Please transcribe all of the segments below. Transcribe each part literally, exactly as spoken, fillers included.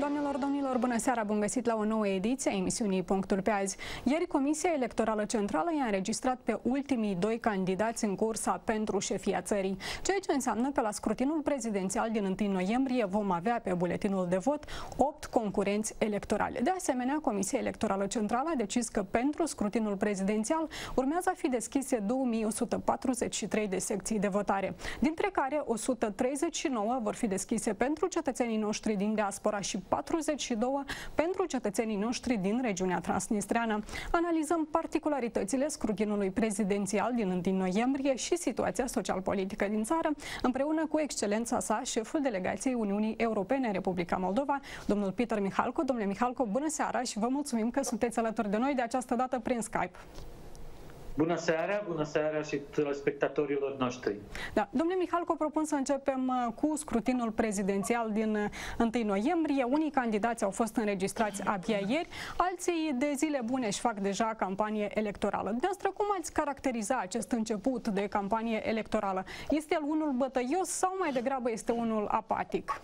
Doamnelor, domnilor, bună seara, bun găsit la o nouă ediție a emisiunii Punctul pe azi. Ieri, Comisia Electorală Centrală i-a înregistrat pe ultimii doi candidați în cursa pentru șefia țării, ceea ce înseamnă că la scrutinul prezidențial din întâi noiembrie vom avea pe buletinul de vot opt concurenți electorale. De asemenea, Comisia Electorală Centrală a decis că pentru scrutinul prezidențial urmează a fi deschise două mii o sută patruzeci și trei de secții de votare, dintre care o sută treizeci și nouă vor fi deschise pentru cetățenii noștri din diaspora și patruzeci și doi pentru cetățenii noștri din regiunea transnistreană. Analizăm particularitățile scrutinului prezidențial din întâi noiembrie și situația social-politică din țară, împreună cu excelența sa, șeful delegației Uniunii Europene în Republica Moldova, domnul Peter Mihalko. Domnule Mihalko, bună seara și vă mulțumim că sunteți alături de noi, de această dată prin Skype. Bună seara, bună seara și telespectatorilor noștri. Da, domnule Mihalko, propun să începem cu scrutinul prezidențial din întâi noiembrie. Unii candidați au fost înregistrați abia ieri, alții de zile bune își fac deja campanie electorală. Dumneavoastră, cum ați caracteriza acest început de campanie electorală? Este el unul bătăios sau mai degrabă este unul apatic?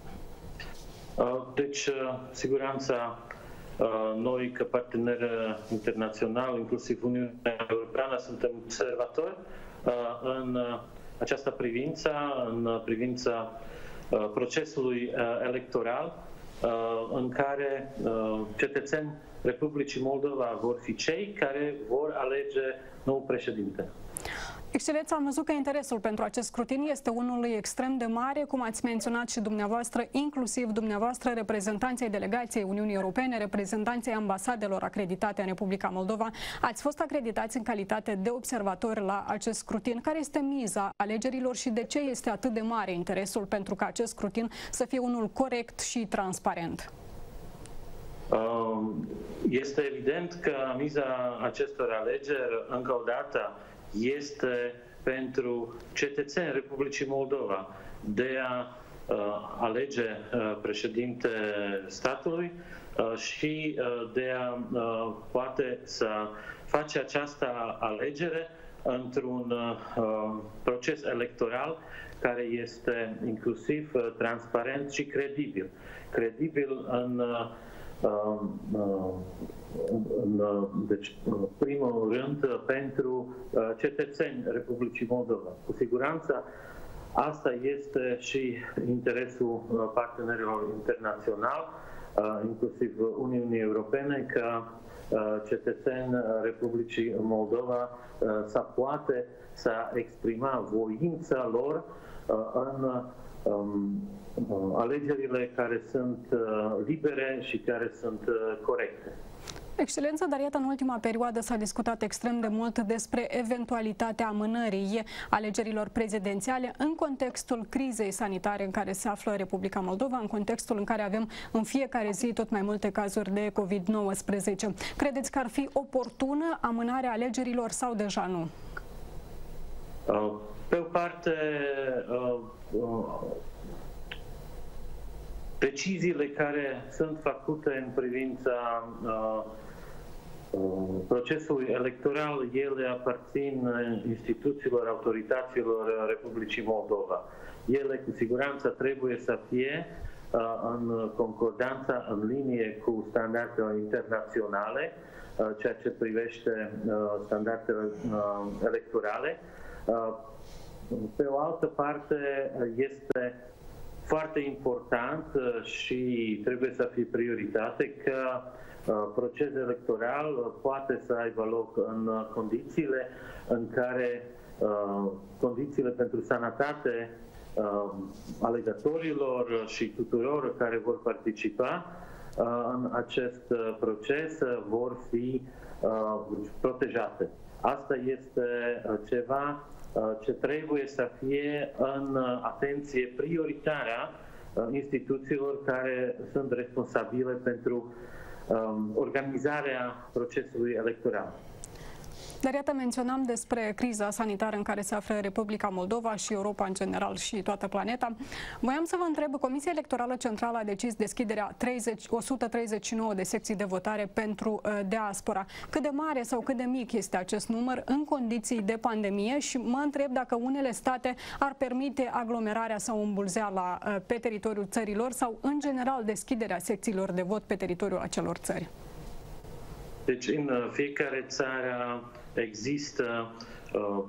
Deci, siguranța noi, ca partener internațional, inclusiv Uniunea Europeană, suntem observatori în această privință, în privința procesului electoral, în care cetățeni Republicii Moldova vor fi cei care vor alege nou președinte. Excelență, am văzut că interesul pentru acest scrutin este unul extrem de mare, cum ați menționat și dumneavoastră, inclusiv dumneavoastră, reprezentanții delegației Uniunii Europene, reprezentanții ambasadelor acreditate în Republica Moldova. Ați fost acreditați în calitate de observatori la acest scrutin. Care este miza alegerilor și de ce este atât de mare interesul pentru ca acest scrutin să fie unul corect și transparent? Este evident că miza acestor alegeri, încă o dată, este pentru cetățenii Republicii Moldova de a uh, alege uh, președinte statului uh, și uh, de a uh, poate să face această alegere într-un uh, proces electoral care este inclusiv uh, transparent și credibil. Credibil în uh, Uh, uh, în, deci, în primul rând, pentru uh, cetățeni Republicii Moldova. Cu siguranță, asta este și interesul uh, partenerilor internaționali, uh, inclusiv Uniunii Europene, ca uh, cetățeni Republicii Moldova uh, să poate să exprima voința lor uh, în um, alegerile care sunt libere și care sunt corecte. Excelență, dar iată, în ultima perioadă s-a discutat extrem de mult despre eventualitatea amânării alegerilor prezidențiale în contextul crizei sanitare în care se află Republica Moldova, în contextul în care avem în fiecare zi tot mai multe cazuri de COVID nouăsprezece. Credeți că ar fi oportună amânarea alegerilor sau deja nu? Pe o parte, deciziile care sunt făcute în privința uh, uh, procesului electoral, ele aparțin instituțiilor, autorităților Republicii Moldova. Ele cu siguranță trebuie să fie uh, în concordanță, în linie cu standardele internaționale, uh, ceea ce privește uh, standardele uh, electorale. Uh, pe o altă parte, este foarte important și trebuie să fie prioritate că procesul electoral poate să aibă loc în condițiile în care condițiile pentru sănătate alegătorilor și tuturor care vor participa în acest proces vor fi protejate. Asta este ceva ce trebuie să fie în atenție prioritară instituțiilor care sunt responsabile pentru um, organizarea procesului electoral. Dar iată, menționam despre criza sanitară în care se află Republica Moldova și Europa în general și toată planeta. Voiam să vă întreb, Comisia Electorală Centrală a decis deschiderea treizeci, o sută treizeci și nouă de secții de votare pentru uh, diaspora. Cât de mare sau cât de mic este acest număr în condiții de pandemie și mă întreb dacă unele state ar permite aglomerarea sau îmbulzeala uh, pe teritoriul țărilor sau în general deschiderea secțiilor de vot pe teritoriul acelor țări. Deci în fiecare țară există uh,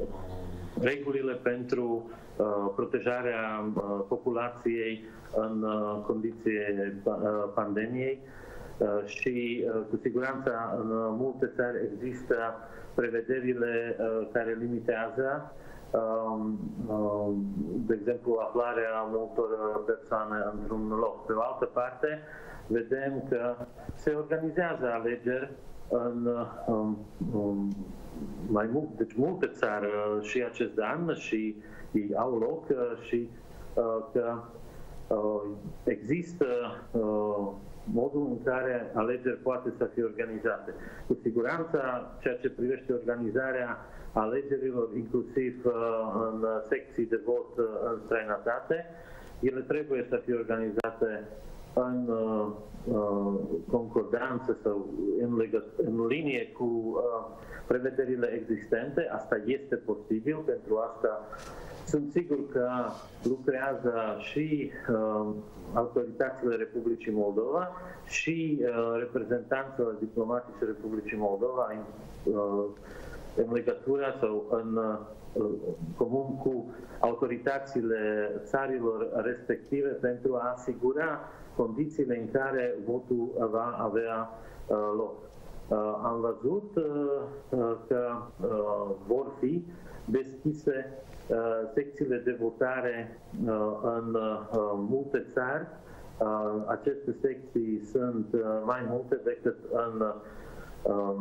regulile pentru uh, protejarea uh, populației în uh, condiții uh, pandemiei uh, și uh, cu siguranță în multe țări există prevederile uh, care limitează uh, uh, de exemplu aflarea multor persoane într-un loc. Pe o altă parte, vedem că se organizează alegeri în um, um, mai mult, deci multe țări și acest an și ei au loc și uh, că uh, există uh, modul în care alegeri poate să fie organizate. Cu siguranță, ceea ce privește organizarea alegerilor, inclusiv uh, în secții de vot uh, în străinătate, ele trebuie să fie organizate în uh, uh, concordanță sau în, legăt- în linie cu uh, prevederile existente. Asta este posibil, pentru asta sunt sigur că lucrează și uh, autoritățile Republicii Moldova și uh, reprezentanțele diplomatice Republicii Moldova în, uh, în legătură sau în uh, comun cu autoritățile țărilor respective pentru a asigura condițiile în care votul va avea uh, loc. Uh, am văzut uh, că uh, vor fi deschise uh, secțiile de votare uh, în uh, multe țări. Uh, aceste secții sunt uh, mai multe decât în uh,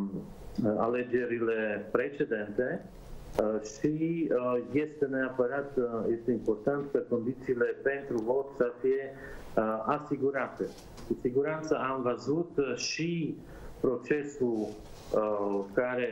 alegerile precedente. Uh, și uh, este neapărat, uh, este important că condițiile pentru vot să fie uh, asigurate. Cu siguranță am văzut uh, și procesul uh, care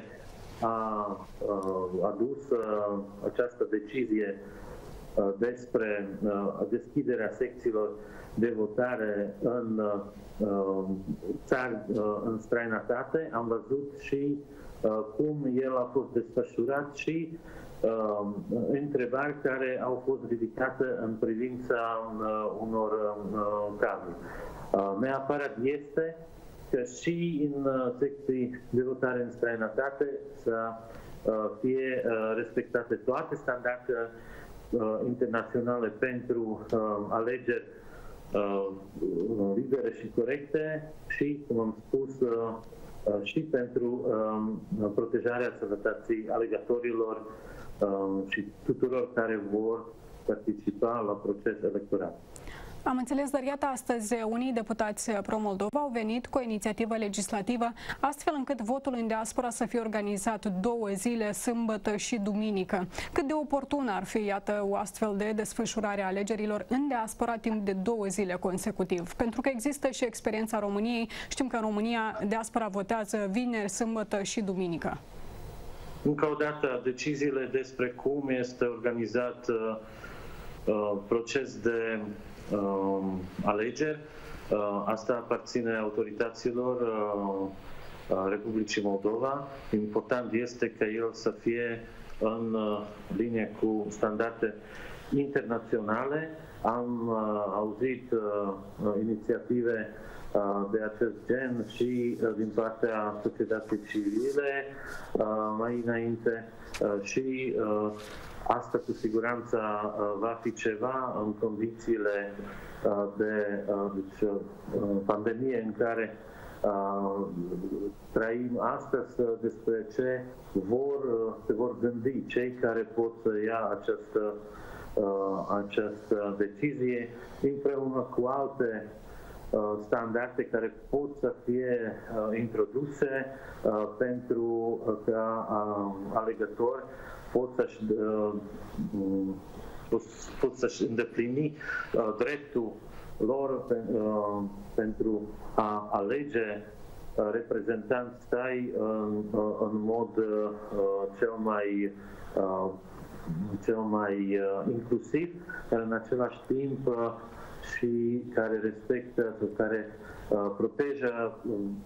a uh, adus uh, această decizie uh, despre uh, deschiderea secțiilor de votare în uh, țări uh, în străinătate. Am văzut și cum el a fost desfășurat și uh, întrebări care au fost ridicate în privința uh, unor uh, cazuri. Uh, neapărat este că și în uh, secții de votare în străinătate să uh, fie uh, respectate toate standardele uh, internaționale pentru uh, alegeri uh, libere și corecte și, cum am spus, uh, și pentru um, protejarea sănătății alegătorilor um, și tuturor care vor participa la procesul electoral. Am înțeles, dar iată, astăzi unii deputați pro-Moldova au venit cu o inițiativă legislativă astfel încât votul în diaspora să fie organizat două zile, sâmbătă și duminică. Cât de oportună ar fi, iată, o astfel de desfășurare a alegerilor în diaspora timp de două zile consecutiv? Pentru că există și experiența României. Știm că în România diaspora votează vineri, sâmbătă și duminică. Încă o dată, deciziile despre cum este organizat uh, uh, proces de Uh, alegeri. Uh, asta aparține autorităților uh, uh, Republicii Moldova. Important este ca el să fie în uh, linie cu standarde internaționale. Am uh, auzit uh, inițiative uh, de acest gen și uh, din partea societății civile uh, mai înainte uh, și uh, asta cu siguranță va fi ceva în condițiile de deci, pandemie în care trăim astăzi, despre ce vor, se vor gândi cei care pot să ia această, această decizie împreună cu alte standarde care pot să fie introduse pentru ca alegători pot să-și, pot să-și îndeplini dreptul lor pentru a alege reprezentanți stai în, în mod cel mai cel mai inclusiv, dar în același timp și care respectă, care protejează,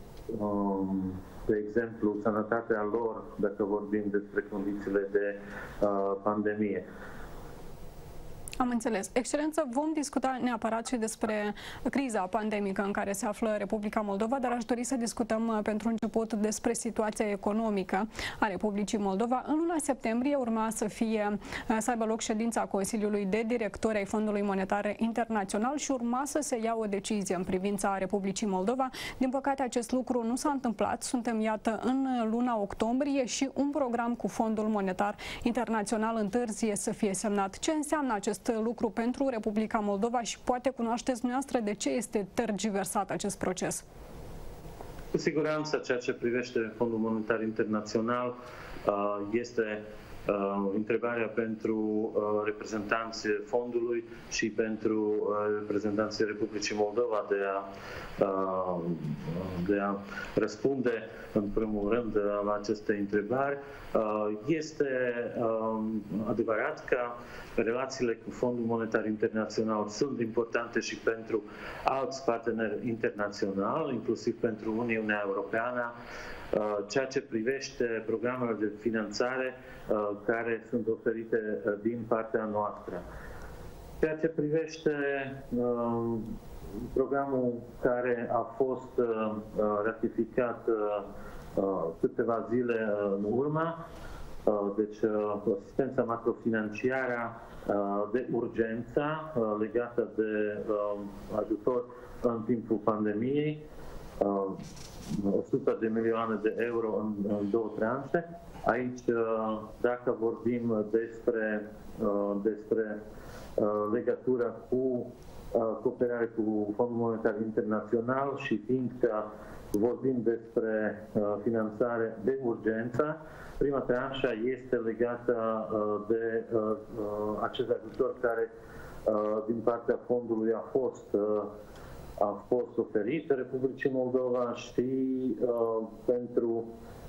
de exemplu, sănătatea lor, dacă vorbim despre condițiile de pandemie. Am înțeles. Excelență, vom discuta neapărat și despre criza pandemică în care se află Republica Moldova, dar aș dori să discutăm pentru început despre situația economică a Republicii Moldova. În luna septembrie urma să fie, să aibă loc ședința Consiliului de Directori ai Fondului Monetar Internațional și urma să se ia o decizie în privința Republicii Moldova. Din păcate, acest lucru nu s-a întâmplat. Suntem, iată, în luna octombrie și un program cu Fondul Monetar Internațional întârzie să fie semnat. Ce înseamnă acest lucru pentru Republica Moldova și poate cunoașteți dumneavoastră de ce este tergiversat acest proces? Cu siguranță, ceea ce privește Fondul Monetar Internațional este întrebarea pentru reprezentanții fondului și pentru reprezentanții Republicii Moldova de a, de a răspunde în primul rând la aceste întrebări. Este adevărat că relațiile cu Fondul Monetar Internațional sunt importante și pentru alți parteneri internaționali, inclusiv pentru Uniunea Europeană, ceea ce privește programele de finanțare care sunt oferite din partea noastră. Ceea ce privește programul care a fost ratificat câteva zile în urmă, deci asistența macrofinanciară de urgență legată de ajutor în timpul pandemiei, o sută de milioane de euro în, în două tranșe. Aici, dacă vorbim despre, despre legătura cu cooperare cu Fondul Monetar Internațional și fiindcă vorbim despre finanțare de urgență, prima tranșă este legată de acest ajutor care din partea fondului a fost a fost oferit Republicii Moldova și uh, pentru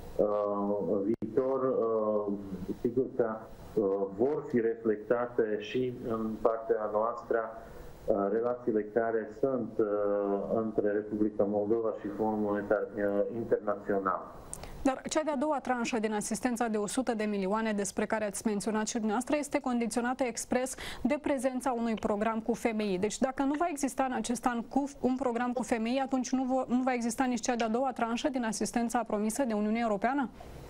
uh, viitor, uh, sigur că uh, vor fi reflectate și în partea noastră uh, relațiile care sunt uh, între Republica Moldova și Fondul Monetar uh, Internațional. Dar cea de-a doua tranșă din asistența de o sută de milioane despre care ați menționat și dumneavoastră este condiționată expres de prezența unui program cu femei. Deci dacă nu va exista în acest an cu un program cu femei, atunci nu, vo, nu va exista nici cea de-a doua tranșă din asistența promisă de Uniunea Europeană?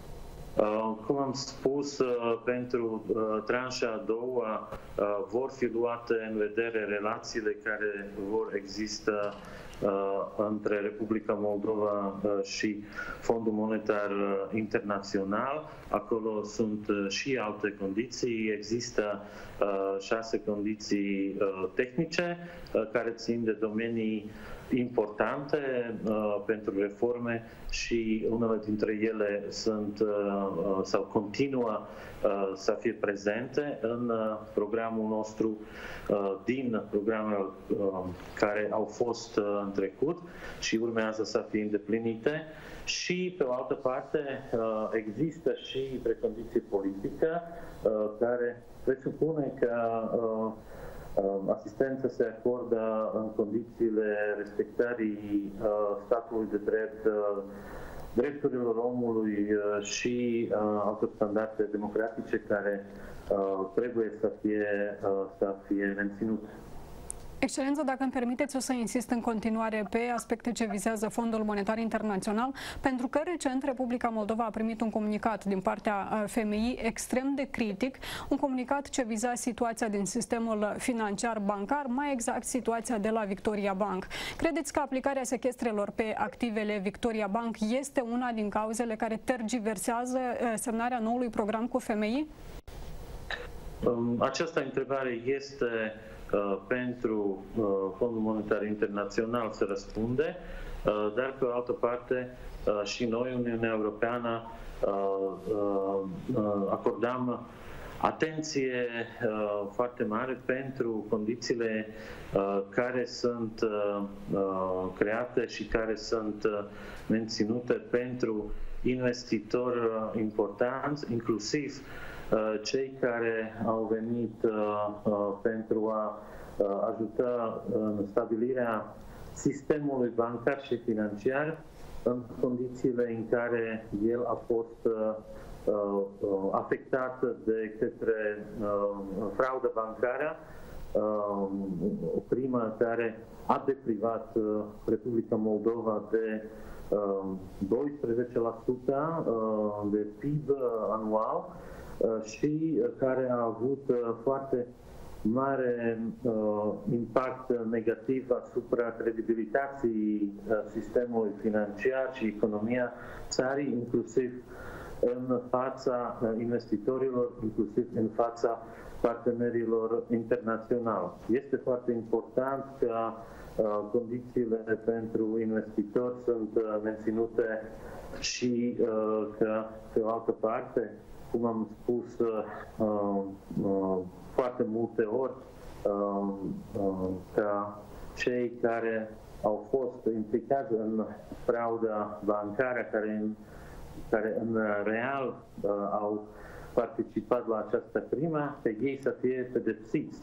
Uh, cum am spus, uh, pentru uh, tranșa a doua uh, vor fi luate în vedere relațiile care vor exista între Republica Moldova și Fondul Monetar Internațional. Acolo sunt și alte condiții. Există șase condiții tehnice care țin de domenii importante uh, pentru reforme și unele dintre ele sunt uh, sau continuă uh, să fie prezente în uh, programul nostru uh, din programele uh, care au fost uh, în trecut și urmează să fie îndeplinite. Și, pe o altă parte, uh, există și precondiții politice uh, care presupune că uh, asistența se acordă în condițiile respectării statului de drept, drepturilor omului și alte standarde democratice care trebuie să fie, să fie menținute. Excelență, dacă îmi permiteți, o să insist în continuare pe aspecte ce vizează Fondul Monetar Internațional, pentru că recent Republica Moldova a primit un comunicat din partea F M I extrem de critic, un comunicat ce viza situația din sistemul financiar bancar, mai exact situația de la Victoria Bank. Credeți că aplicarea sechestrelor pe activele Victoria Bank este una din cauzele care tergiversează semnarea noului program cu F M I? Această întrebare este pentru Fondul Monetar Internațional să răspunde, dar pe o altă parte și noi, Uniunea Europeană, acordăm atenție uh, foarte mare pentru condițiile uh, care sunt uh, uh, create și care sunt uh, menținute pentru investitori uh, importanți, inclusiv uh, cei care au venit uh, uh, pentru a uh, ajuta în stabilirea sistemului bancar și financiar în condițiile în care el a fost uh, uh, afectat de către uh, fraudă bancară, uh, o crimă care a deprivat uh, Republica Moldova de uh, doisprezece la sută uh, de P I B anual uh, și uh, care a avut uh, foarte mare uh, impact negativ asupra credibilității uh, sistemului financiar și economia țării, inclusiv în fața uh, investitorilor, inclusiv în fața partenerilor internaționali. Este foarte important ca uh, condițiile pentru investitori sunt uh, menținute și uh, că, pe o altă parte, cum am spus uh, uh, foarte multe ori, uh, uh, ca cei care au fost implicați în frauda bancară, care în, care în real uh, au participat la această crimă, pe ei să fie pedepsiți.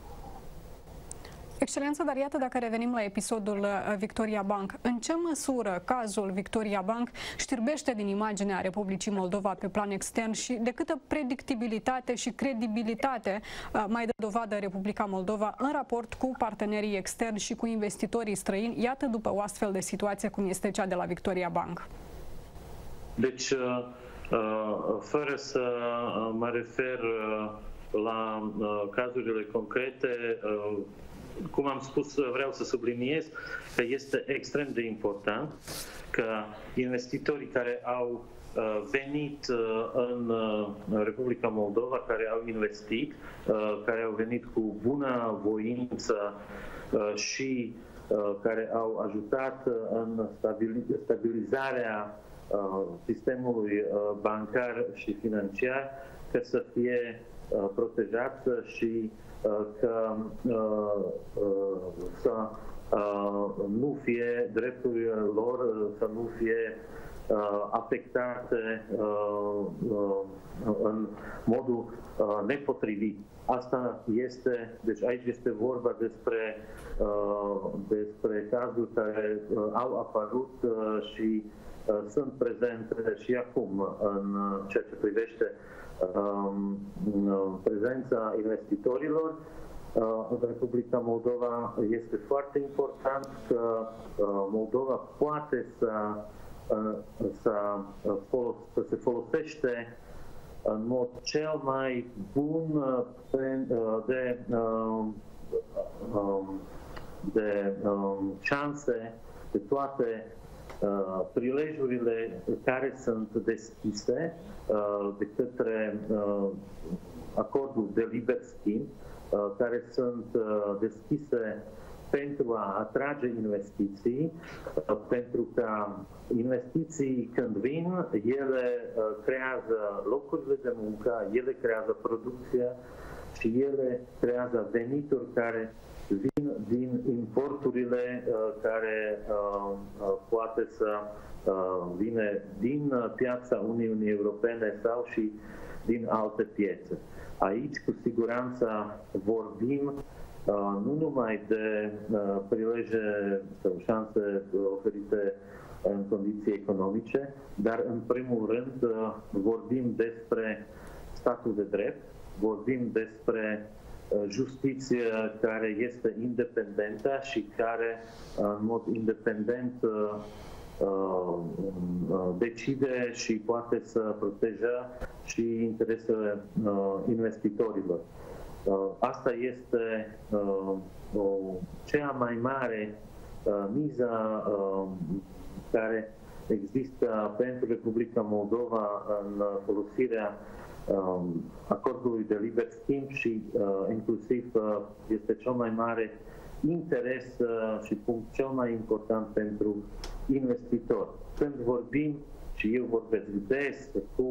Excelență, dar iată, dacă revenim la episodul Victoria Bank, în ce măsură cazul Victoria Bank știrbește din imaginea Republicii Moldova pe plan extern și de câtă predictibilitate și credibilitate mai dă dovadă Republica Moldova în raport cu partenerii externi și cu investitorii străini, iată, după o astfel de situație cum este cea de la Victoria Bank? Deci, fără să mă refer la cazurile concrete, cum am spus, vreau să subliniez că este extrem de important că investitorii care au venit în Republica Moldova, care au investit, care au venit cu bună voință și care au ajutat în stabilizarea sistemului bancar și financiar, că să fie protejați și că să nu fie drepturile lor, să nu fie afectate în modul nepotrivit. Asta este, deci aici este vorba despre, despre cazuri care au apărut și sunt prezente și acum în ceea ce privește prezența investitorilor în Republica Moldova. Este foarte important că Moldova poate să, să, să se folosește în mod cel mai bun de, de șanse, de toate Uh, prilejurile care sunt deschise uh, de către uh, acordul de liber schimb, uh, care sunt uh, deschise pentru a atrage investiții, uh, pentru că investiții când vin, ele uh, creează locurile de muncă, ele creează producția și ele creează venituri care vin din importurile uh, care uh, uh, poate să uh, vină din piața Uniunii Europene sau și din alte piețe. Aici, cu siguranță, vorbim uh, nu numai de uh, prileje sau șanse oferite în condiții economice, dar în primul rând uh, vorbim despre statul de drept, vorbim despre justiție care este independentă și care în mod independent decide și poate să proteja și interesele investitorilor. Asta este cea mai mare miză care există pentru Republica Moldova în folosirea acordului de liber schimb și uh, inclusiv uh, este cel mai mare interes uh, și punct cel mai important pentru investitori. Când vorbim, și eu vorbesc des cu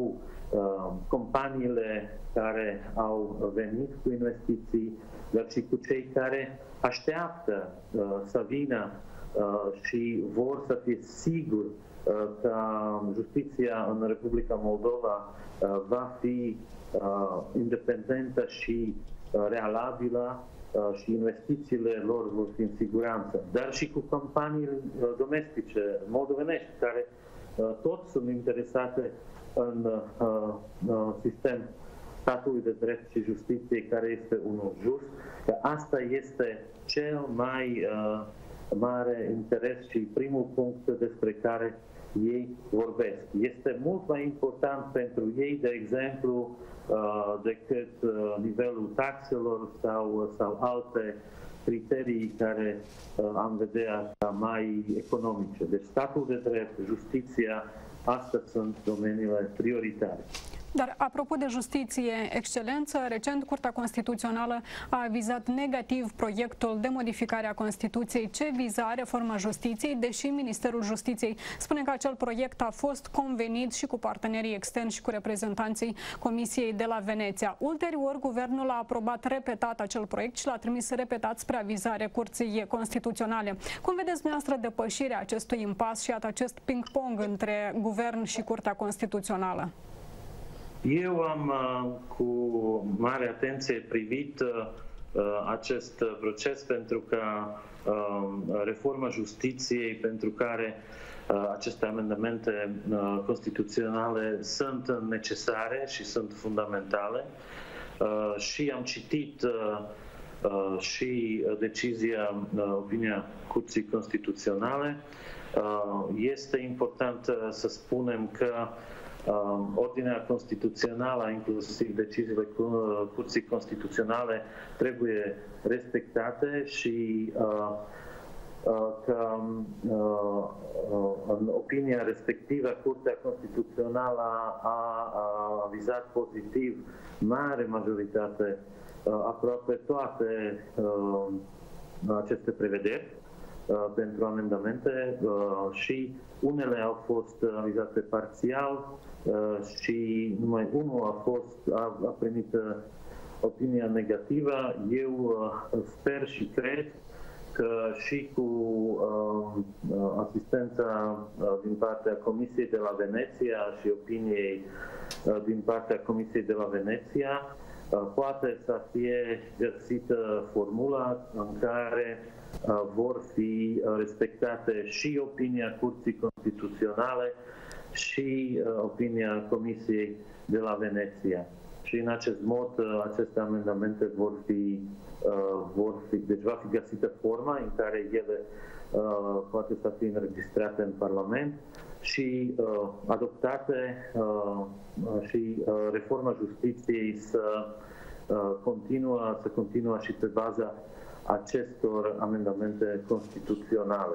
companiile care au venit cu investiții, dar și cu cei care așteaptă să vină și vor să fie siguri că justiția în Republica Moldova va fi independentă și realabilă și investițiile lor vor fi în siguranță, dar și cu companii domestice moldovenești care toți sunt interesate în sistem statului de drept și justiție care este unul just, că asta este cel mai mare interes și primul punct despre care ei vorbesc. Este mult mai important pentru ei, de exemplu, decât nivelul taxelor sau, sau alte criterii care am vedea ca mai economice. Deci statul de drept, justiția, astea sunt domeniile prioritare. Dar, apropo de justiție, excelență, recent Curtea Constituțională a avizat negativ proiectul de modificare a Constituției ce viza reforma justiției, deși Ministerul Justiției spune că acel proiect a fost convenit și cu partenerii externi și cu reprezentanții Comisiei de la Veneția. Ulterior, guvernul a aprobat repetat acel proiect și l-a trimis repetat spre avizare Curții Constituționale. Cum vedeți dumneavoastră depășirea acestui impas și iată acest ping-pong între guvern și Curtea Constituțională? Eu am cu mare atenție privit acest proces pentru că reforma justiției, pentru care aceste amendamente constituționale sunt necesare și sunt fundamentale, și am citit și decizia, opinia Curții Constituționale. Este important să spunem că ordinea constituțională, inclusiv deciziile Curții Constituționale, trebuie respectate și că în opinia respectivă Curtea Constituțională a avizat pozitiv mare majoritate, aproape toate aceste prevederi pentru amendamente și unele au fost avizate parțial și numai unul a fost a, a primit opinia negativă. Eu sper și cred că și cu uh, asistența din partea Comisiei de la Veneția și opiniei uh, din partea Comisiei de la Veneția uh, poate să fie găsită formula în care uh, vor fi respectate și opinia Curții Constituționale și uh, opinia Comisiei de la Veneția. Și în acest mod, uh, aceste amendamente vor fi, uh, vor fi, deci va fi găsită forma în care ele uh, poate să fie înregistrate în Parlament și uh, adoptate uh, și uh, reforma justiției să uh, continuă, să continuă și pe baza acestor amendamente constituționale.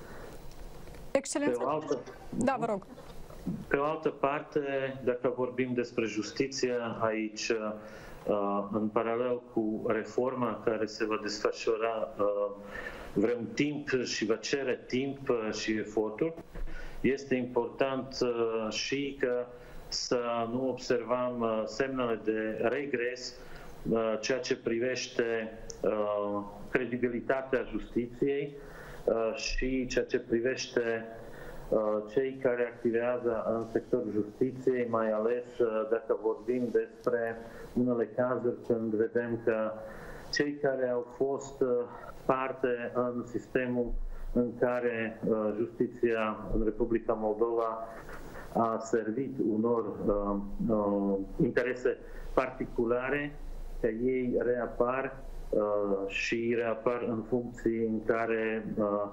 Excelență. Altă... Da, vă rog. Pe o altă parte, dacă vorbim despre justiție, aici, în paralel cu reforma care se va desfășura vreun timp și va cere timp și eforturi, este important și că să nu observăm semnele de regres ceea ce privește credibilitatea justiției și ceea ce privește cei care activează în sectorul justiției, mai ales dacă vorbim despre unele cazuri când vedem că cei care au fost parte în sistemul în care justiția în Republica Moldova a servit unor uh, uh, interese particulare, că ei reapar uh, și reapar în funcții în care uh,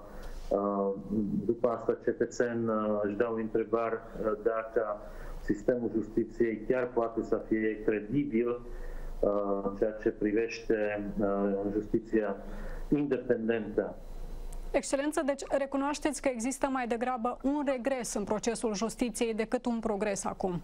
după asta cetățeni își dau întrebare dacă sistemul justiției chiar poate să fie credibil în ceea ce privește justiția independentă. Excelență, deci recunoașteți că există mai degrabă un regres în procesul justiției decât un progres acum?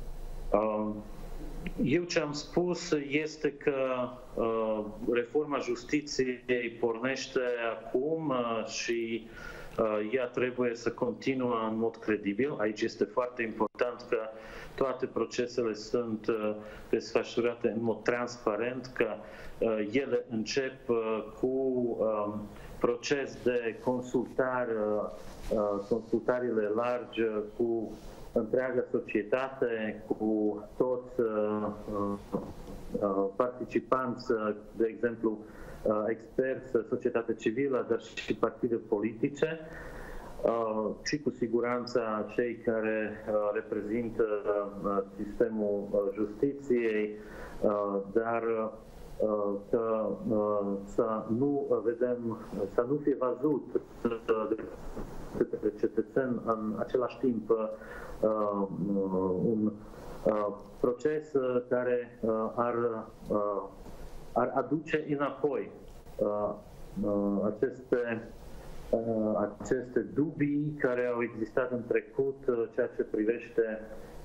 Eu ce am spus este că uh, reforma justiției pornește acum uh, și ea trebuie să continue în mod credibil. Aici este foarte important că toate procesele sunt desfășurate în mod transparent, că ele încep cu proces de consultare, consultările largi cu întreaga societate, cu toți participanți, de exemplu, experți, societate civilă, dar și partide politice, și cu siguranță cei care reprezintă sistemul justiției, dar că să nu vedem, să nu fie văzut de cetățeni în același timp un proces care ar, ar aduce înapoi aceste, aceste dubii care au existat în trecut, ceea ce privește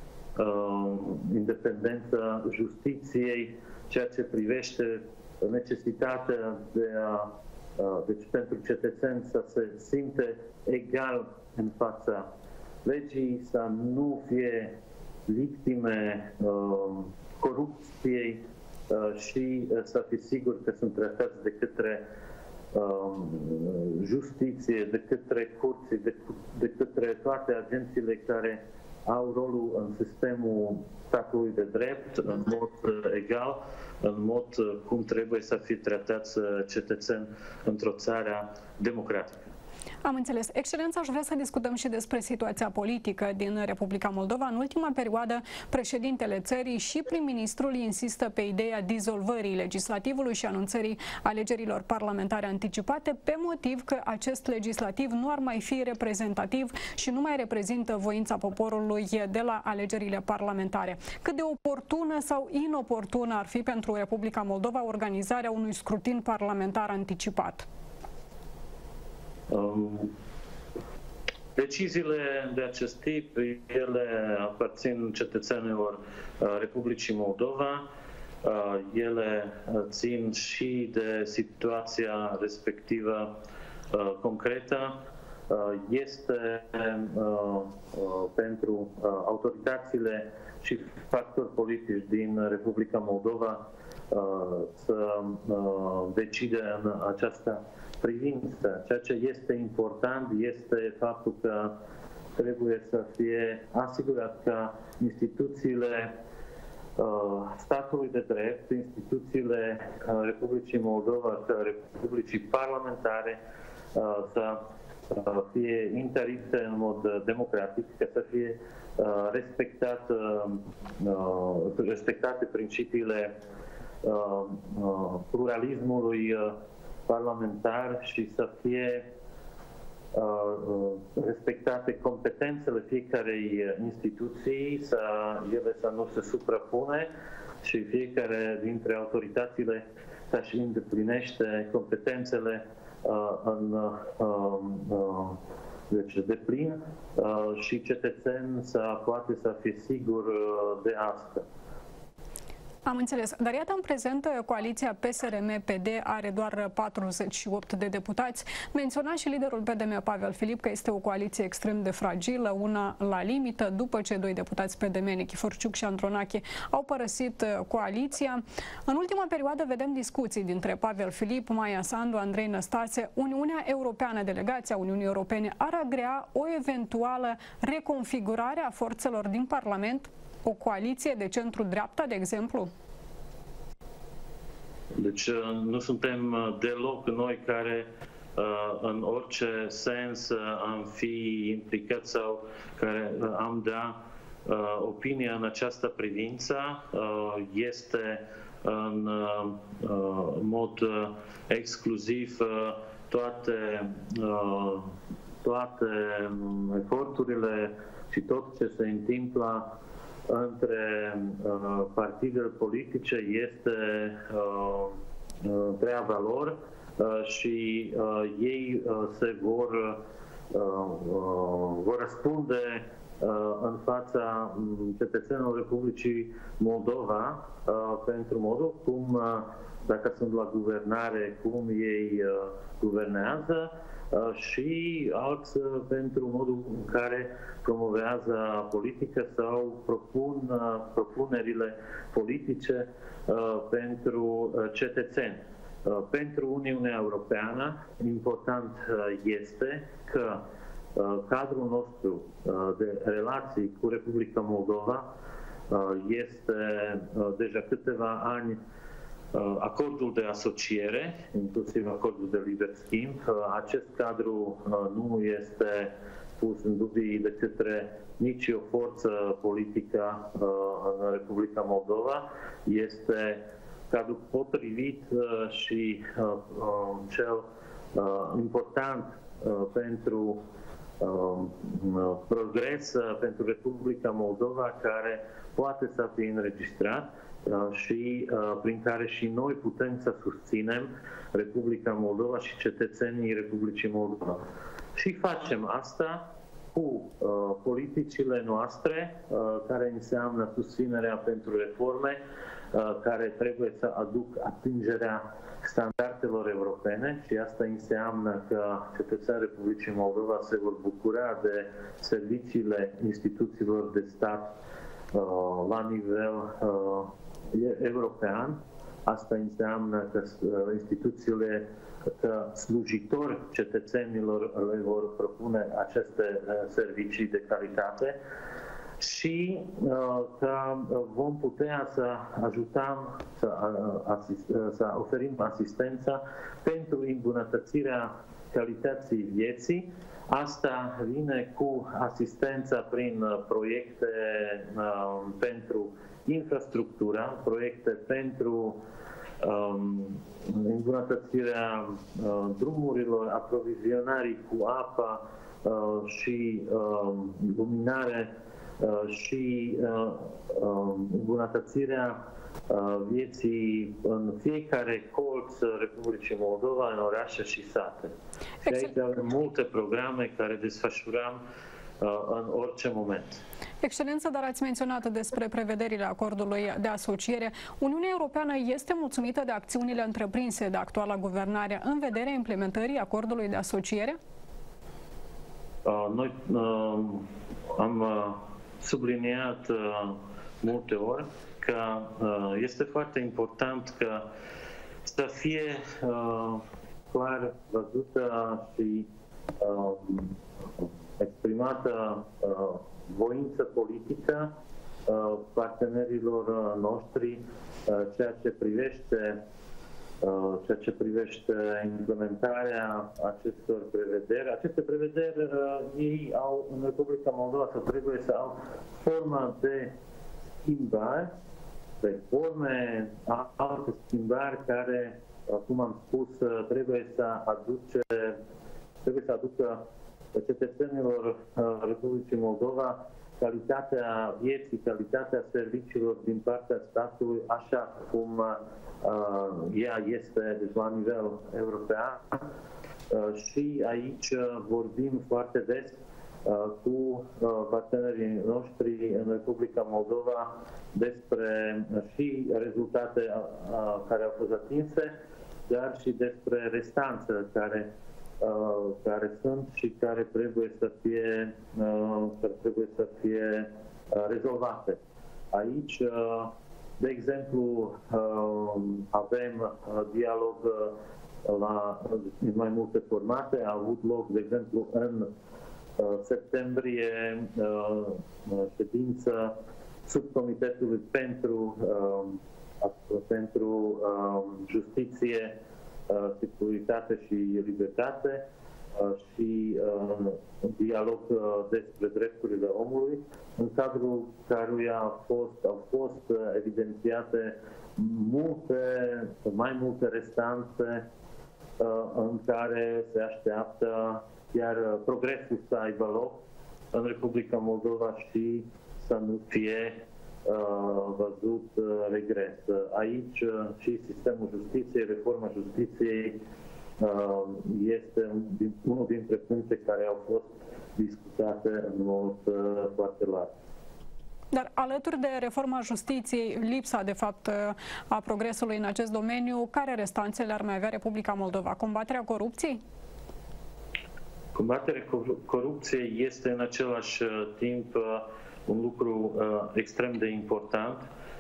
independența justiției, ceea ce privește necesitatea de a, deci pentru cetățeni să se simte egal în fața legii, să nu fie victime uh, corupției uh, și uh, să fie sigur că sunt tratați de către uh, justiție, de către curți, de, de către toate agențiile care au rolul în sistemul statului de drept, în mod egal, în mod cum trebuie să fie tratați cetățeni într-o țară democratică. Am înțeles. Excelență, aș vrea să discutăm și despre situația politică din Republica Moldova. În ultima perioadă, președintele țării și prim-ministrul insistă pe ideea dizolvării legislativului și anunțării alegerilor parlamentare anticipate, pe motiv că acest legislativ nu ar mai fi reprezentativ și nu mai reprezintă voința poporului de la alegerile parlamentare. Cât de oportună sau inoportună ar fi pentru Republica Moldova organizarea unui scrutin parlamentar anticipat? Deciziile de acest tip, ele aparțin cetățenilor Republicii Moldova, ele țin și de situația respectivă concretă. Este pentru autoritățile și factori politici din Republica Moldova să decide în această privință. Ceea ce este important este faptul că trebuie să fie asigurat că instituțiile statului de drept, instituțiile Republicii Moldova, Republicii parlamentare să fie interite în mod democratic, că să fie respectat, respectate principiile pluralismului parlamentar și să fie uh, respectate competențele fiecarei instituții, să ele să nu se suprapune și fiecare dintre autoritățile să-și îndeplinește competențele uh, în uh, uh, deci de plin uh, și cetățeni să poate să fie sigur uh, de asta. Am înțeles. Dar iată, în prezent, coaliția P S R M P D are doar patruzeci și opt de deputați. Menționa și liderul P D M, Pavel Filip, că este o coaliție extrem de fragilă, una la limită, după ce doi deputați P D M, Nichiforciuc și Andronache, au părăsit coaliția. În ultima perioadă vedem discuții dintre Pavel Filip, Maia Sandu, Andrei Năstase. Uniunea Europeană, delegația Uniunii Europene, ar agrea o eventuală reconfigurare a forțelor din Parlament? O coaliție de centru-dreapta, de exemplu? Deci nu suntem deloc noi care în orice sens am fi implicați sau care am da opinia în această privință. Este în mod exclusiv toate, toate eforturile și tot ce se întâmplă între uh, partidele politice este uh, treaba lor uh, și uh, ei uh, se vor, uh, uh, vor răspunde în fața cetățenilor Republicii Moldova pentru modul cum, dacă sunt la guvernare, cum ei guvernează și alți pentru modul în care promovează politică sau propun propunerile politice pentru cetățeni. Pentru Uniunea Europeană, important este că cadrul nostru de relații cu Republica Moldova este deja câteva ani acordul de asociere, inclusiv acordul de liber schimb. Acest cadru nu este pus în dubii de către nici o forță politică în Republica Moldova. Este cadrul potrivit și cel important pentru progres pentru Republica Moldova, care poate să fie înregistrat și prin care și noi putem să susținem Republica Moldova și cetățenii Republicii Moldova. Și facem asta cu politicile noastre, care înseamnă susținerea pentru reforme, care trebuie să aduc atingerea standardelor europene, și asta înseamnă că cetățenii Republicii Moldova se vor bucura de serviciile instituțiilor de stat la nivel european. Asta înseamnă că instituțiile, că slujitori cetățenilor le vor propune aceste servicii de calitate și că vom putea să ajutăm, să, asist, să oferim asistența pentru îmbunătățirea calității vieții. Asta vine cu asistența prin proiecte pentru infrastructura, proiecte pentru um, îmbunătățirea uh, drumurilor, aprovizionării cu apă uh, și uh, luminare uh, și uh, uh, îmbunătățirea uh, vieții în fiecare colț Republicii Moldova, în orașe și sate. Și aici avem multe programe care desfășurăm în orice moment. Excelență, dar ați menționat despre prevederile acordului de asociere. Uniunea Europeană este mulțumită de acțiunile întreprinse de actuala guvernare în vederea implementării acordului de asociere? Noi am subliniat multe ori că este foarte important că să fie clar văzută și exprimată uh, voință politică uh, partenerilor noștri, uh, ceea ce privește uh, ceea ce privește implementarea acestor prevederi. Aceste prevederi uh, ei au în Republica Moldova sau trebuie să au formă de schimbare, reforme, alte schimbări care, cum am spus, trebuie să aduce, trebuie să aducă cetățenilor Republicii Moldova calitatea vieții, calitatea serviciilor din partea statului, așa cum uh, ea este deci, la nivel european. Uh, și aici vorbim foarte des uh, cu uh, partenerii noștri în Republica Moldova despre uh, și rezultate uh, care au fost atinse, dar și despre restanțe care Uh, care sunt și care trebuie să fie, uh, care trebuie să fie uh, rezolvate. Aici, uh, de exemplu, uh, avem uh, dialog uh, la, în mai multe formate. A avut loc, de exemplu, în uh, septembrie uh, ședință subcomitetului pentru, uh, pentru uh, justiție, securitate și libertate și un dialog despre drepturile omului, în cadrul căruia au fost, au fost evidențiate multe, mai multe restanțe în care se așteaptă chiar progresul să aibă loc în Republica Moldova și să nu fie văzut regres. Aici și sistemul justiției, reforma justiției este unul dintre puncte care au fost discutate în mod foarte larg. Dar alături de reforma justiției, lipsa de fapt a progresului în acest domeniu, care restanțele ar mai avea Republica Moldova? Combaterea corupției? Combaterea corupției este în același timp un lucru extrem de important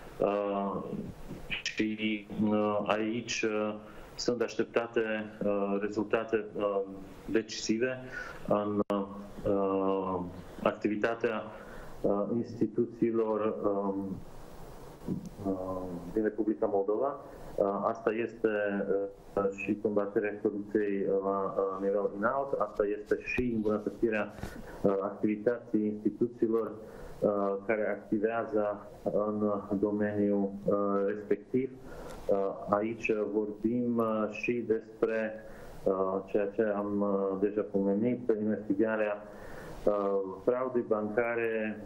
și aici sunt așteptate rezultate decisive în activitatea instituțiilor din Republica Moldova. Asta este și combaterea corupției la nivel înalt, asta este și îmbunătățirea activității instituțiilor care activează în domeniul respectiv. Aici vorbim și despre ceea ce am deja pomenit, investigarea fraudei bancare,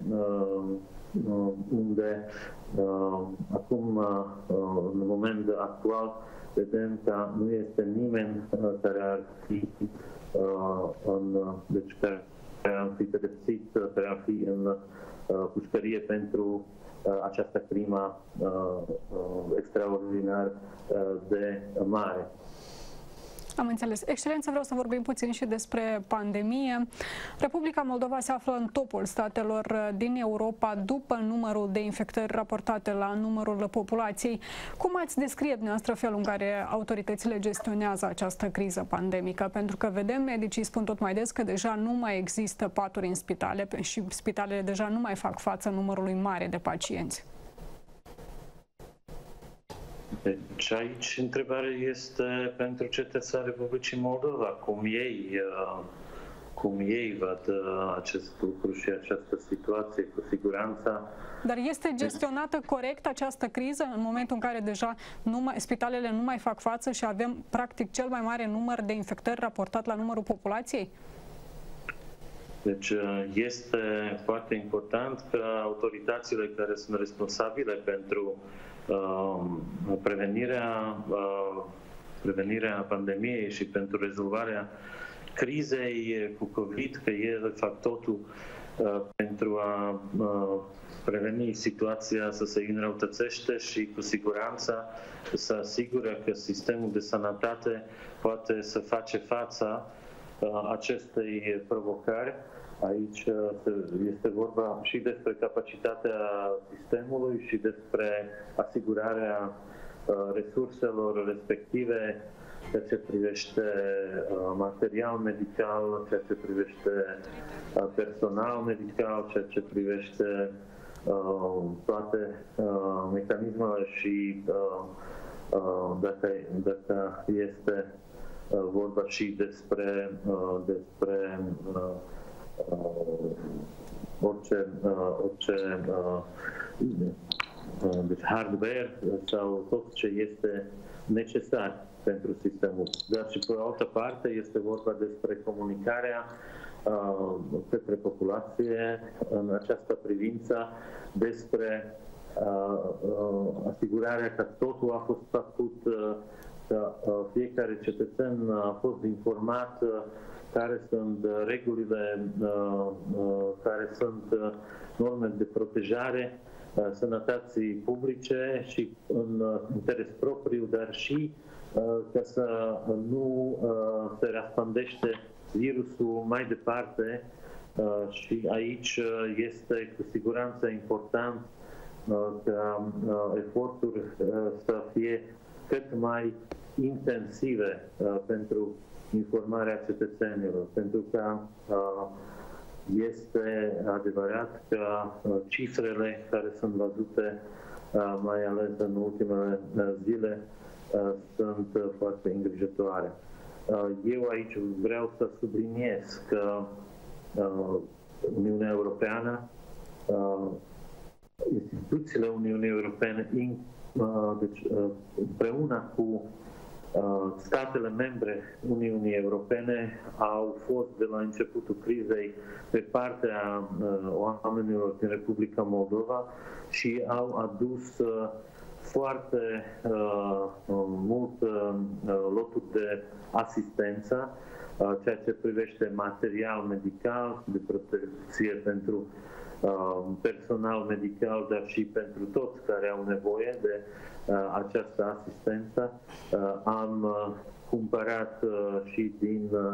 unde acum, în moment actual, vedem că nu este nimeni care ar fi, în, deci care ar fi pedepsit, care ar fi în pușcărie pentru această crimă extraordinar de mare. Am înțeles. Excelență, vreau să vorbim puțin și despre pandemie. Republica Moldova se află în topul statelor din Europa după numărul de infectări raportate la numărul populației. Cum ați descrie dumneavoastră felul în care autoritățile gestionează această criză pandemică? Pentru că vedem, medicii spun tot mai des că deja nu mai există paturi în spitale și spitalele deja nu mai fac față numărului mare de pacienți. Deci aici întrebarea este pentru cetățenii Republicii Moldova, cum ei, cum ei văd acest lucru și această situație, cu siguranță. Dar este gestionată corect această criză în momentul în care deja nu mai, spitalele nu mai fac față și avem practic cel mai mare număr de infectări raportat la numărul populației? Deci este foarte important că autoritățile care sunt responsabile pentru prevenirea, prevenirea pandemiei și pentru rezolvarea crizei cu COVID, că ele fac totul pentru a preveni situația să se înrăutățește și cu siguranță să asigure că sistemul de sănătate poate să face față acestei provocări. Aici este vorba și despre capacitatea sistemului și despre asigurarea resurselor respective, ceea ce privește material medical, ceea ce privește personal medical, ceea ce privește toate mecanismele și dacă, dacă este vorba și despre, despre Uh, orice, uh, orice uh, uh, deci hardware sau tot ce este necesar pentru sistemul. Dar și pe o altă parte este vorba despre comunicarea uh, către populație în această privință, despre uh, uh, asigurarea că totul a fost făcut, uh, că uh, fiecare cetățean a fost informat uh, care sunt regulile, care sunt normele de protejare sănătății publice și în interes propriu, dar și ca să nu se răspândește virusul mai departe. Și aici este cu siguranță important ca eforturi să fie cât mai intensive pentru informarea cetățenilor, pentru că este adevărat că cifrele care sunt văzute, mai ales în ultimele zile, sunt foarte îngrijitoare. Eu aici vreau să subliniez că Uniunea Europeană, instituțiile Uniunii Europene, deci împreună cu statele membre Uniunii Europene au fost de la începutul crizei pe partea oamenilor din Republica Moldova și au adus foarte uh, mult uh, loturi de asistență, uh, ceea ce privește material medical de protecție pentru uh, personal medical, dar și pentru toți care au nevoie de uh, această asistență. Uh, am uh, cumpărat uh, și din uh,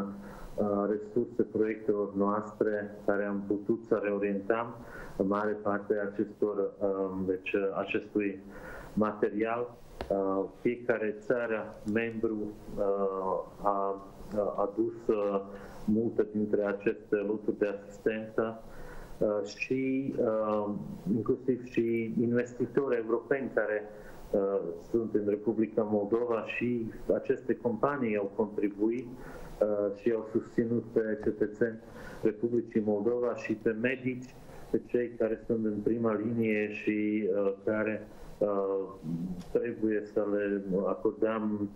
resurse proiectelor noastre care am putut să reorientăm în mare parte acestor, uh, deci, acestui material. Uh, fiecare țară membru uh, a adus uh, multe dintre aceste loturi de asistență uh, și uh, inclusiv și investitori europeni care uh, sunt în Republica Moldova și aceste companii au contribuit uh, și au susținut pe cetățeni Republicii Moldova și pe medici, pe cei care sunt în prima linie și uh, care Uh, trebuie să le acordăm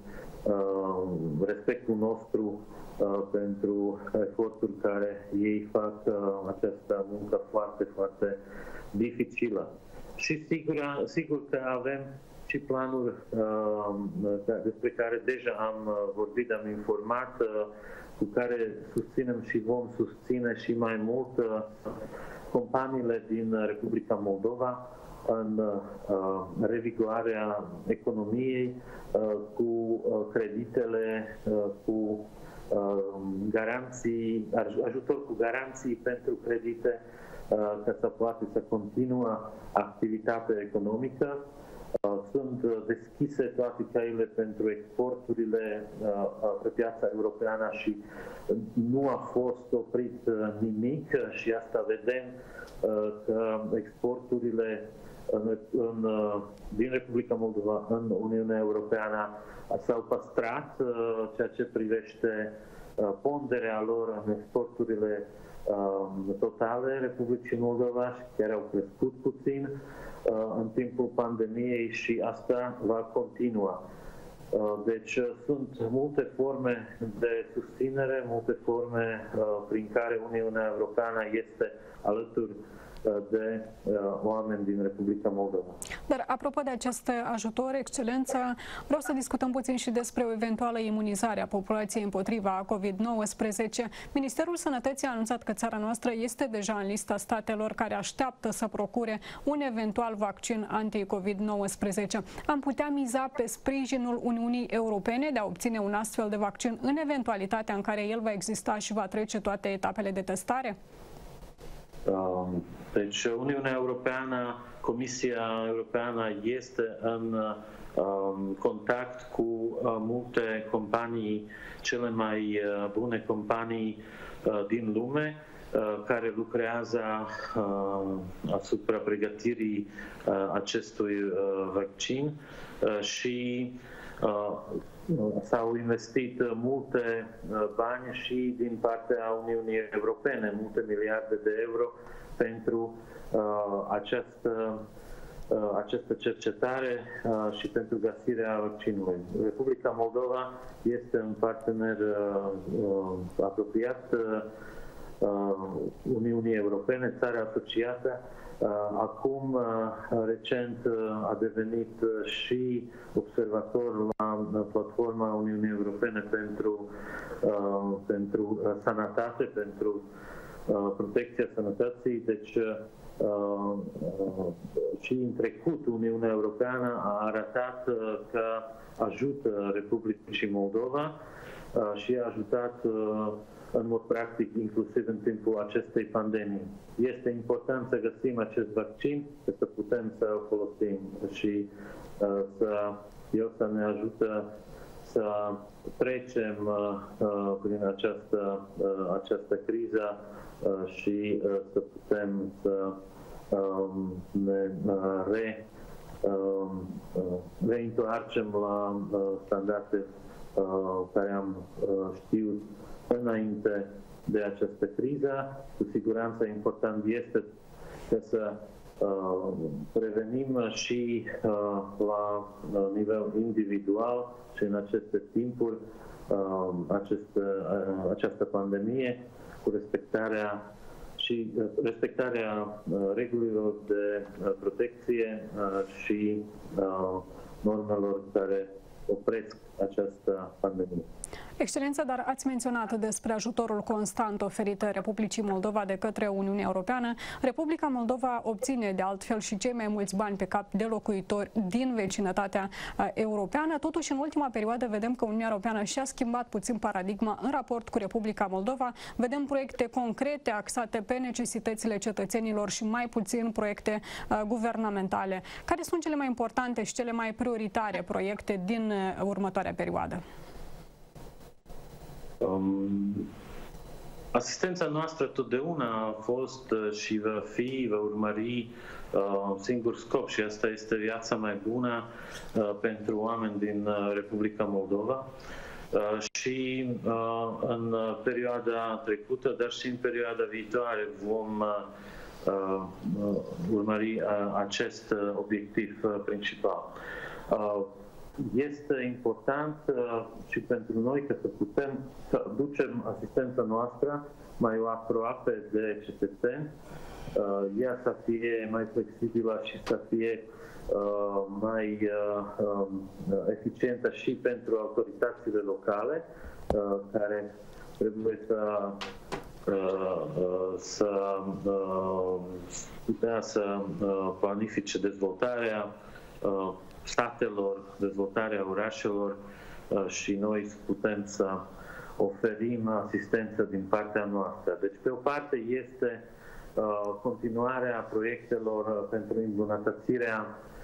uh, respectul nostru uh, pentru efortul care ei fac uh, această muncă foarte, foarte dificilă. Și sigur, sigur că avem și planuri uh, despre care deja am vorbit, am informat, uh, cu care susținem și vom susține și mai mult uh, companiile din Republica Moldova în uh, revigoarea economiei, uh, cu uh, creditele, uh, cu uh, garanții, ajutor cu garanții pentru credite, uh, ca să poată să continuă activitatea economică. Uh, sunt deschise toate căile pentru exporturile uh, pe piața europeană și nu a fost oprit uh, nimic și asta vedem uh, că exporturile În, în, din Republica Moldova în Uniunea Europeană s-au păstrat, ceea ce privește ponderea lor în exporturile totale Republicii Moldova și chiar au crescut puțin în timpul pandemiei și asta va continua. Deci sunt multe forme de susținere, multe forme prin care Uniunea Europeană este alături de uh, oameni din Republica Moldova. Dar apropo de acest ajutor, Excelență, vreau să discutăm puțin și despre o eventuală imunizare a populației împotriva COVID nouăsprezece. Ministerul Sănătății a anunțat că țara noastră este deja în lista statelor care așteaptă să procure un eventual vaccin anti-COVID nouăsprezece. Am putea miza pe sprijinul Uniunii Europene de a obține un astfel de vaccin în eventualitatea în care el va exista și va trece toate etapele de testare? Deci Uniunea Europeană, Comisia Europeană este în um, contact cu uh, multe companii, cele mai uh, bune companii uh, din lume, uh, care lucrează uh, asupra pregătirii uh, acestui uh, vaccin uh, și uh, s-au investit multe bani și din partea Uniunii Europene, multe miliarde de euro pentru uh, această, uh, această cercetare uh, și pentru găsirea vaccinului. Republica Moldova este un partener uh, uh, apropiat uh, Uniunii Europene, țară asociată. Acum, recent, a devenit și observator la platforma Uniunii Europene pentru, pentru sănătate, pentru protecția sănătății. Deci, și în trecut Uniunea Europeană a arătat că ajută Republicii Moldova și a ajutat în mod practic, inclusiv în timpul acestei pandemii. Este important să găsim acest vaccin, să putem să o folosim și uh, să, eu să ne ajută să trecem uh, prin această, uh, această criză uh, și uh, să putem să uh, ne uh, re, uh, reîntoarcem la uh, standarde uh, care am uh, știut înainte de această criză. Cu siguranță important este să uh, prevenim și uh, la nivel individual și în aceste timpuri uh, aceste, uh, această pandemie cu respectarea și respectarea regulilor de protecție și normelor care opresc această pandemie. Excelență, dar ați menționat despre ajutorul constant oferit Republicii Moldova de către Uniunea Europeană. Republica Moldova obține de altfel și cei mai mulți bani pe cap de locuitori din vecinătatea europeană. Totuși, în ultima perioadă vedem că Uniunea Europeană și-a schimbat puțin paradigma în raport cu Republica Moldova. Vedem proiecte concrete axate pe necesitățile cetățenilor și mai puțin proiecte guvernamentale. Care sunt cele mai importante și cele mai prioritare proiecte din următoarea perioadă? Um, asistența noastră totdeauna a fost și va fi, va urmări uh, singur scop și asta este viața mai bună uh, pentru oameni din uh, Republica Moldova. Uh, și uh, în perioada trecută, dar și în perioada viitoare vom uh, uh, urmări uh, acest uh, obiectiv uh, principal. Uh, Este important uh, și pentru noi că să putem să ducem asistența noastră mai aproape de cetățeni, uh, ea să fie mai flexibilă și să fie uh, mai uh, uh, eficientă și pentru autoritățile locale, uh, care trebuie să uh, uh, să uh, putea să uh, planifice dezvoltarea uh, statelor, dezvoltarea orașelor și noi putem să oferim asistență din partea noastră. Deci, pe o parte, este continuarea proiectelor pentru îmbunătățirea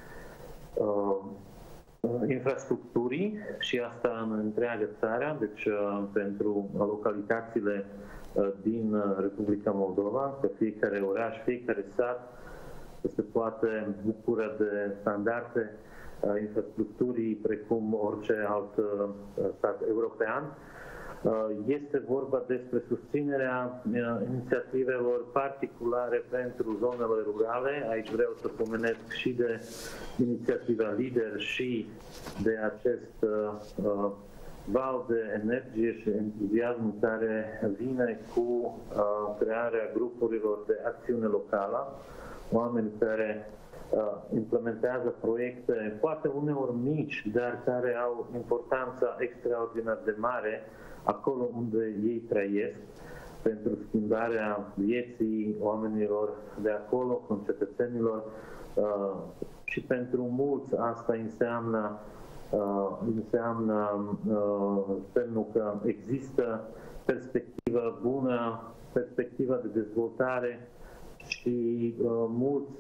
infrastructurii și asta în întreaga țară, deci pentru localitățile din Republica Moldova, că fiecare oraș, fiecare sat se poate bucura de standarde infrastructurii precum orice alt stat european. Este vorba despre susținerea inițiativelor particulare pentru zonele rurale. Aici vreau să pomenesc și de inițiativa LIDER și de acest val de energie și entuziasm care vine cu crearea grupurilor de acțiune locală, oameni care implementează proiecte, poate uneori mici, dar care au importanța extraordinar de mare acolo unde ei trăiesc, pentru schimbarea vieții oamenilor de acolo, concetățenilor, și pentru mulți asta înseamnă, înseamnă semnul că există perspectivă bună, perspectivă de dezvoltare și mulți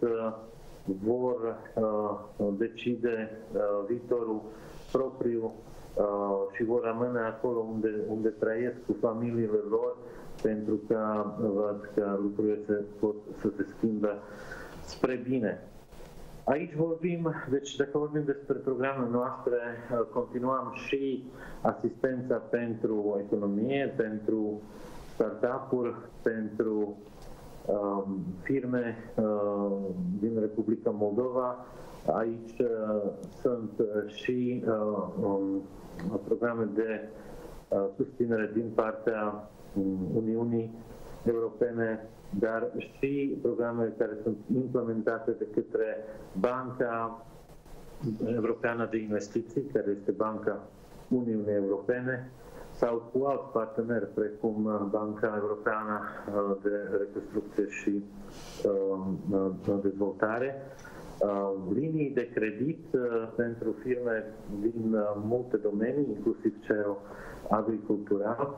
vor uh, decide uh, viitorul propriu uh, și vor rămâne acolo unde, unde trăiesc cu familiile lor, pentru că văd că lucrurile se pot să se schimbă spre bine. Aici vorbim, deci dacă vorbim despre programele noastre, uh, continuăm și asistența pentru economie, pentru startup-uri, pentru Um, firme uh, din Republica Moldova. Aici uh, sunt uh, și uh, um, programe de uh, susținere din partea um, Uniunii Europene, dar și programe care sunt implementate de către Banca Europeană de Investiții, care este Banca Uniunii Europene, sau cu alți parteneri, precum Banca Europeană de Reconstrucție și Dezvoltare, linii de credit pentru firme din multe domenii, inclusiv cel agricultural,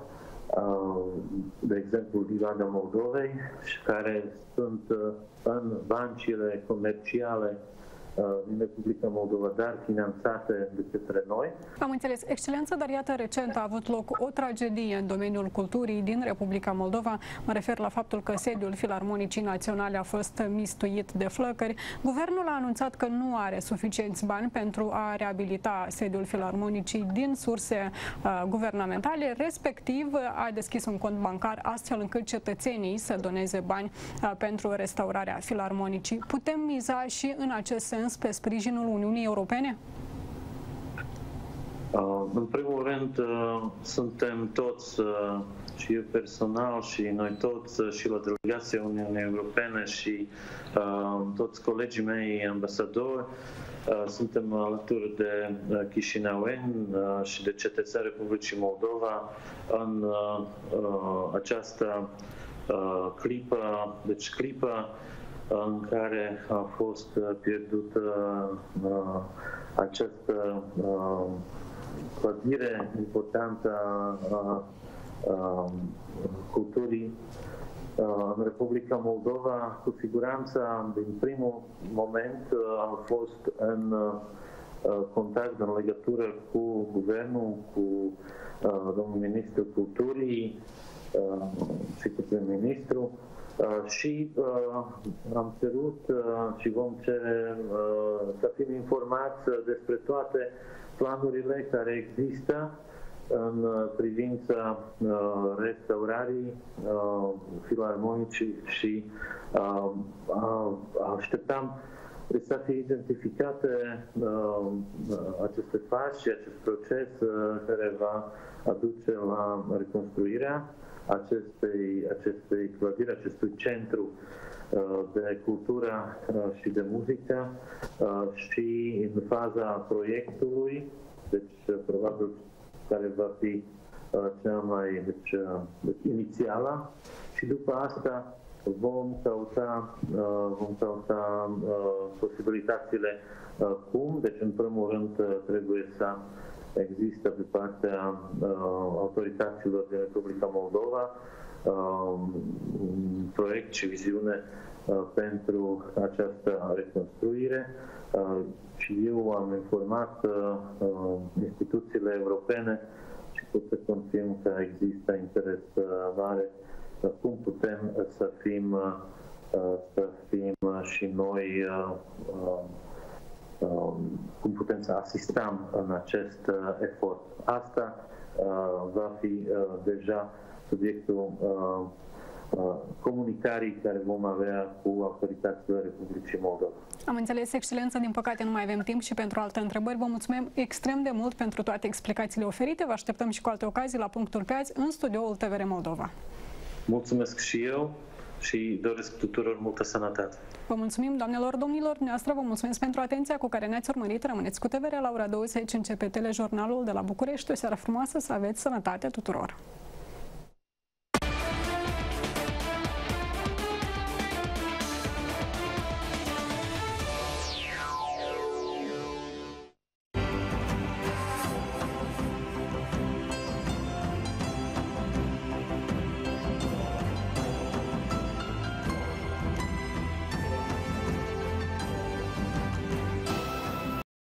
de exemplu Livada Moldovei, care sunt în băncile comerciale din Republica Moldova, dar finanțate de către noi. Am înțeles, Excelență, dar iată, recent a avut loc o tragedie în domeniul culturii din Republica Moldova. Mă refer la faptul că sediul Filarmonicii Naționale a fost mistuit de flăcări. Guvernul a anunțat că nu are suficienți bani pentru a reabilita sediul Filarmonicii din surse uh, guvernamentale, respectiv a deschis un cont bancar astfel încât cetățenii să doneze bani uh, pentru restaurarea Filarmonicii. Putem miza și în acest sens pe sprijinul Uniunii Europene? În primul rând, suntem toți, și eu personal, și noi toți, și la delegația Uniunii Europene, și toți colegii mei ambasadori, suntem alături de chișinăueni și de cetățeni Republicii Moldova în această clipă, deci clipă în care a fost pierdută această clădire importantă a culturii în Republica Moldova. Cu siguranță, din primul moment, am fost în contact, în legătură cu guvernul, cu domnul ministru culturii și cu prim-ministru și am cerut și vom cere să fim informați despre toate planurile care există în privința restaurării filarmonicii și așteptam să fie identificate aceste pași și acest proces care va aduce la reconstruirea acestei, acestei clădiri, acestui centru de cultură și de muzică și în faza proiectului, deci probabil care va fi cea mai deci, deci, inițială, și după asta vom căuta, vom căuta posibilitățile cum. Deci, în primul rând, trebuie să există pe partea autorităților din Republica Moldova un proiect și viziune pentru această reconstruire. Și eu am informat instituțiile europene și pot să confirm că există interes mare cum putem să fim, să fim și noi, cum putem să asistăm în acest efort. Asta va fi deja subiectul comunicării care vom avea cu autoritățile Republicii Moldova. Am înțeles, Excelență, din păcate nu mai avem timp și pentru alte întrebări. Vă mulțumim extrem de mult pentru toate explicațiile oferite. Vă așteptăm și cu alte ocazii la Punctul pe azi în studioul T V R Moldova. Mulțumesc și eu și doresc tuturor multă sănătate. Vă mulțumim, doamnelor, domnilor, dumneavoastră vă mulțumesc pentru atenția cu care ne-ați urmărit. Rămâneți cu T V R. La ora douăzeci începe telejurnalul de la București. O seară frumoasă, să aveți sănătate tuturor!